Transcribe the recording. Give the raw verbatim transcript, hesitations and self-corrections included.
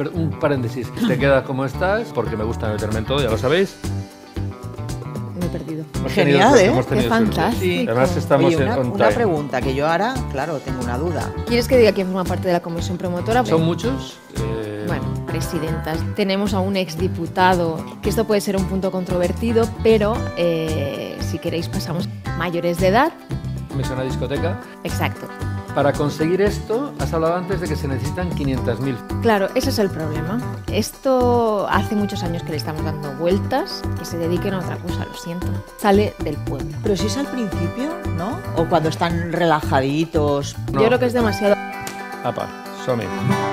pero un paréntesis. Te quedas como estás, porque me gusta meterme en todo, ya lo sabéis. Me he perdido. Genial, ¿eh? Qué fantástico. Sí. Además estamos Oye, una, en on una time. pregunta que yo ahora, claro, tengo una duda. ¿Quieres que diga quién forma parte de la comisión promotora? ¿Son muchos? Eh, Bueno, presidentas. Tenemos a un exdiputado, que esto puede ser un punto controvertido, pero eh, si queréis pasamos mayores de edad. Me suena discoteca. Exacto. Para conseguir esto, has hablado antes de que se necesitan quinientas mil. Claro, ese es el problema. Esto hace muchos años que le estamos dando vueltas, que se dediquen a otra cosa, lo siento. Sale del pueblo. Pero si es al principio, ¿no? O cuando están relajaditos. No. Yo creo que es demasiado... Apa, som-hi.